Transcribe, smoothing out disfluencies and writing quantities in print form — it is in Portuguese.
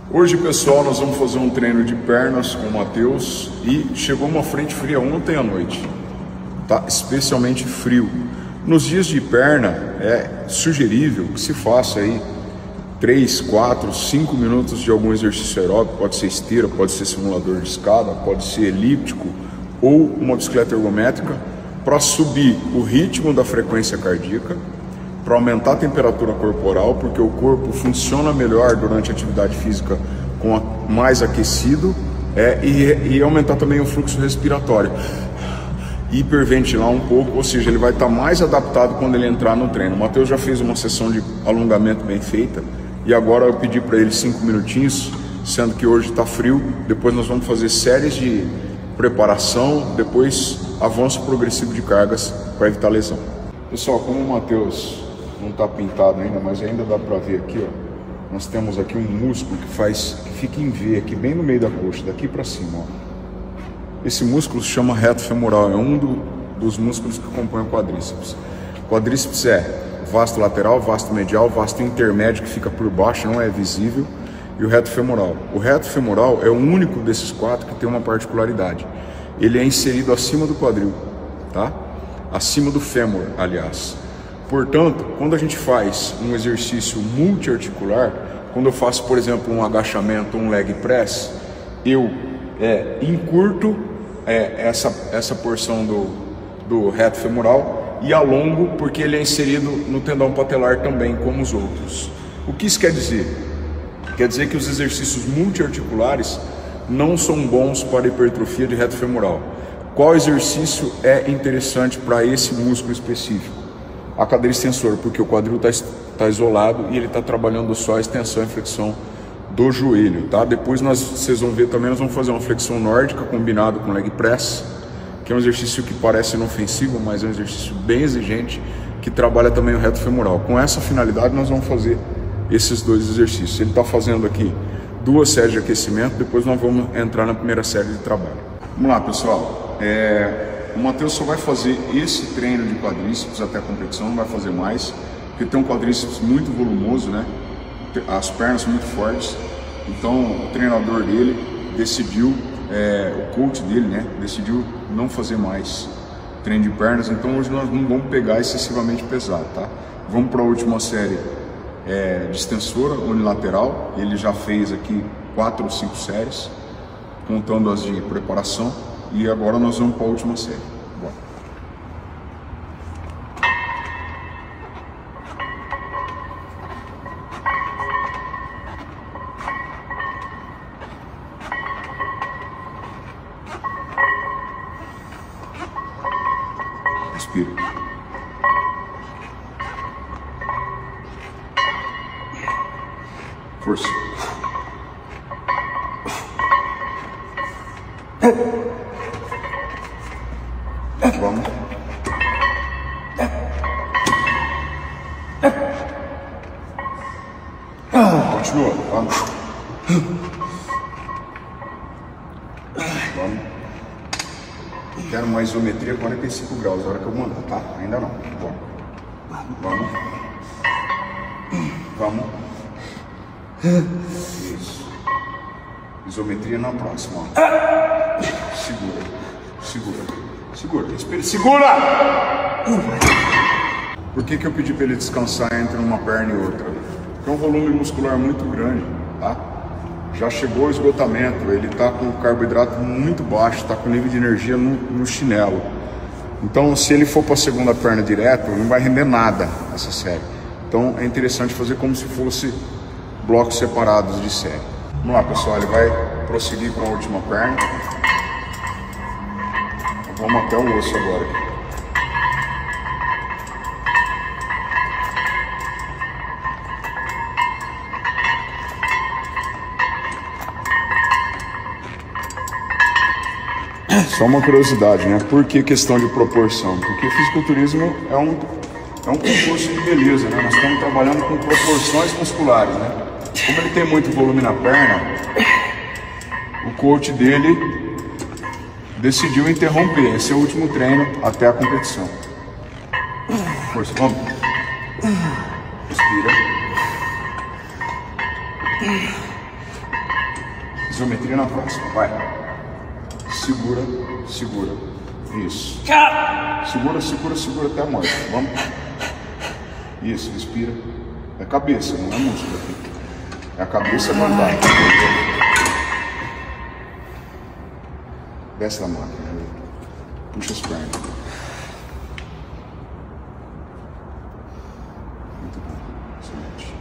Hoje, pessoal, nós vamos fazer um treino de pernas com o Matheus e chegou uma frente fria ontem à noite, tá especialmente frio. Nos dias de perna é sugerível que se faça aí 3, 4, 5 minutos de algum exercício aeróbico, pode ser esteira, pode ser simulador de escada, pode ser elíptico ou uma bicicleta ergométrica, para subir o ritmo da frequência cardíaca, para aumentar a temperatura corporal, porque o corpo funciona melhor durante a atividade física mais aquecido, e aumentar também o fluxo respiratório, hiperventilar um pouco, ou seja, ele vai estar mais adaptado quando ele entrar no treino. O Matheus já fez uma sessão de alongamento bem feita e agora eu pedi para ele 5 minutinhos, sendo que hoje está frio. Depois nós vamos fazer séries de preparação, depois avanço progressivo de cargas para evitar lesão. Pessoal, como o Matheus não está pintado ainda, mas ainda dá para ver aqui, ó. Nós temos aqui um músculo que fica em V, aqui bem no meio da coxa, daqui para cima, ó. Esse músculo se chama reto femoral, é um dos músculos que compõem o quadríceps. O quadríceps é vasto lateral, vasto medial, vasto intermédio que fica por baixo, não é visível, e o reto femoral. O reto femoral é o único desses 4 que tem uma particularidade. Ele é inserido acima do quadril, tá? Acima do fêmur, aliás. Portanto, quando a gente faz um exercício multiarticular, quando eu faço, por exemplo, um agachamento, um leg press, eu encurto essa porção do reto femoral e alongo, porque ele é inserido no tendão patelar também, como os outros. O que isso quer dizer? Quer dizer que os exercícios multiarticulares não são bons para hipertrofia de reto femoral. Qual exercício é interessante para esse músculo específico? A cadeira extensora, porque o quadril está isolado e ele está trabalhando só a extensão e flexão do joelho, tá? Depois vocês vão ver também, nós vamos fazer uma flexão nórdica combinado com leg press, que é um exercício que parece inofensivo, mas é um exercício bem exigente, que trabalha também o reto femoral. Com essa finalidade nós vamos fazer esses 2 exercícios. Ele está fazendo aqui 2 séries de aquecimento, depois nós vamos entrar na primeira série de trabalho. Vamos lá, pessoal. O Matheus só vai fazer esse treino de quadríceps até a competição, não vai fazer mais, porque tem um quadríceps muito volumoso, né? As pernas são muito fortes. Então o treinador dele decidiu, o coach dele, né, decidiu não fazer mais treino de pernas. Então hoje nós não vamos pegar excessivamente pesado, tá? Vamos para a última série de extensora unilateral. Ele já fez aqui 4 ou 5 séries, contando as de preparação. E agora nós vamos para a última série. Bora. Respira. Força. Vamos. Continua. Vamos. Vamos. Quero uma isometria 45 graus, a hora que eu mandar, tá? Ainda não. Vamos. Vamos. Isso. Isometria na próxima, ó. Segura, respira, segura! Por que eu pedi para ele descansar entre uma perna e outra? Porque é um volume muscular muito grande, tá? Já chegou o esgotamento, ele está com o carboidrato muito baixo, está com nível de energia no chinelo. Então, se ele for para a segunda perna direto, não vai render nada essa série. Então, é interessante fazer como se fosse blocos separados de série. Vamos lá, pessoal, ele vai prosseguir com a última perna. Vamos até o osso agora. Só uma curiosidade, né? Por que questão de proporção? Porque fisiculturismo é um concurso de beleza, né? Nós estamos trabalhando com proporções musculares, né? Como ele tem muito volume na perna, o coach dele decidiu interromper esse último treino até a competição. Força, vamos. Respira. Isometria na próxima, vai. Segura, segura. Isso. Segura, segura, segura até a morte. Vamos. Isso, respira. É cabeça, não é músculo aqui. É a cabeça mandar. Desce da máquina. Puxa as pernas. Muito bom. Excelente.